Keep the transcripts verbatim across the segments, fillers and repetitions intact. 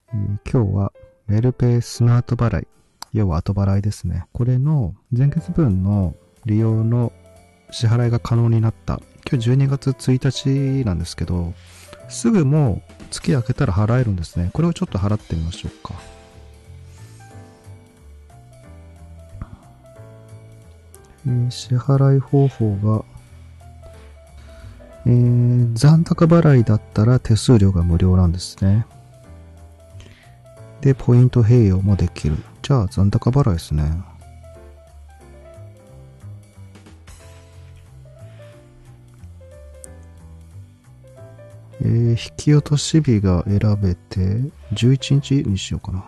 えー今日はメルペイスマート払い、要は後払いですね。これの前月分の利用の支払いが可能になった。今日じゅうにがつついたちなんですけど、すぐもう月明けたら払えるんですね。これをちょっと払ってみましょうか。えー支払い方法が、えー残高払いだったら手数料が無料なんですね。で、ポイント併用もできる。じゃあ残高払いですね。えー引き落とし日が選べて、じゅういちにちにしようかな。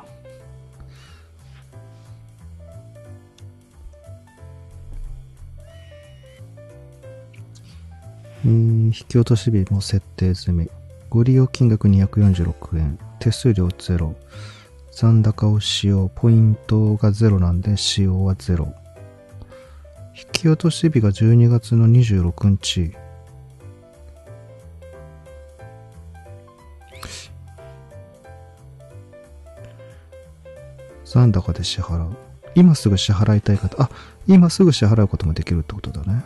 えー引き落とし日も設定済み。ご利用金額にひゃくよんじゅうろくえん。手数料ゼロ。残高を使用。ポイントがゼロなんで使用はゼロ。引き落とし日がじゅうにがつのにじゅうろくにち。残高で支払う。今すぐ支払いたい方、あ、今すぐ支払うこともできるってことだね。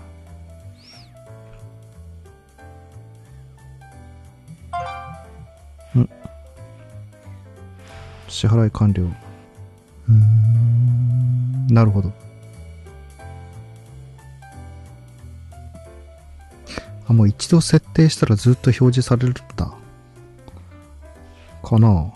ん支払い完了。うーん、なるほど。あ、もう一度設定したらずっと表示されるんだ。かな。